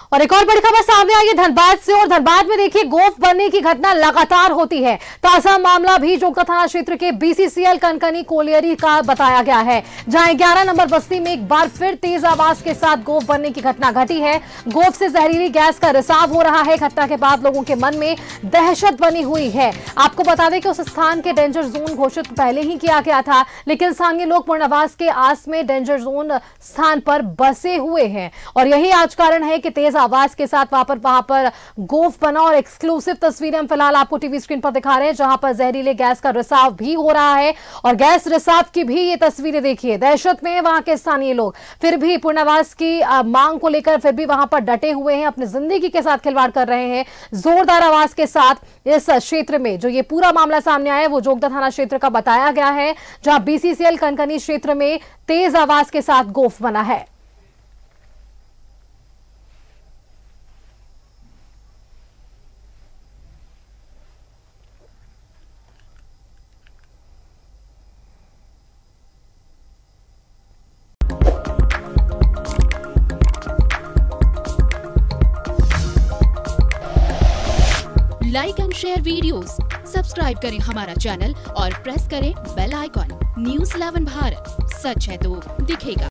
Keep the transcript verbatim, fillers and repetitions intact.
और एक और बड़ी खबर सामने आई है धनबाद से। और धनबाद में देखिए गोफ बनने की घटना लगातार होती है। ताजा मामला भी जोगदा थाना क्षेत्र के बीसीसीएल कनकनी कोलियरी का बताया गया है, जहां ग्यारह नंबर बस्ती में एक बार फिर तेज आवाज के साथ गोफ बनने की घटना घटी है। गोफ से जहरीली गैस का रिसाव हो रहा है। घटना के बाद लोगों के मन में दहशत बनी हुई है। आपको बता दें कि उस स्थान के डेंजर जोन घोषित पहले ही किया गया था, लेकिन स्थानीय लोग पूर्णावास के आस में डेंजर जोन स्थान पर बसे हुए हैं और यही आज कारण है कि तेज आवाज के साथ वहां पर वहां पर गोफ बना। और एक्सक्लूसिव तस्वीरें हम फिलहाल आपको टीवी स्क्रीन पर दिखा रहे हैं, जहां पर जहरीले गैस का रिसाव भी हो रहा है। और गैस रिसाव की भी ये तस्वीरें देखिए, दहशत में वहां के स्थानीय लोग फिर भी पूर्णावास की मांग को लेकर फिर भी वहां पर डटे हुए हैं, अपनी जिंदगी के साथ खिलवाड़ कर रहे हैं। जोरदार आवाज के साथ इस क्षेत्र में जो ये पूरा मामला सामने आया है वो जोगदा थाना क्षेत्र का बताया गया है, जहां बीसीसीएल कनकनी क्षेत्र में तेज आवाज के साथ गोफ बना है। Like and share videos, subscribe करें हमारा चैनल और प्रेस करें bell icon. News eleven Bharat, सच है तो दिखेगा।